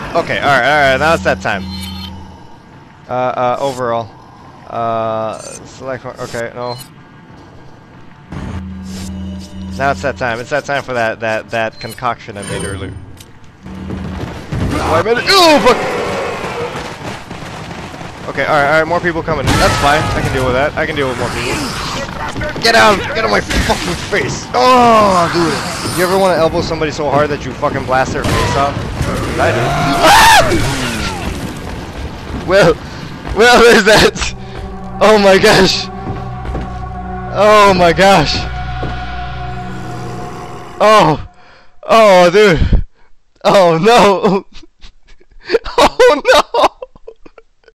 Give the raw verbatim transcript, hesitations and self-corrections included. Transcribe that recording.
Okay, alright, alright, now it's that time. Uh, uh, overall. Uh, select one, okay, no. Now it's that time. It's that time for that, that, that concoction I made earlier. Oh, I made it. Oh, fuck! Okay, alright, alright, more people coming. That's fine. I can deal with that. I can deal with more people. Get out! Get out of my fucking face! Oh, dude. You ever want to elbow somebody so hard that you fucking blast their face off? I do. Well, well, there's that. Oh my gosh. Oh my gosh. Oh. Oh, dude. Oh no. Oh no.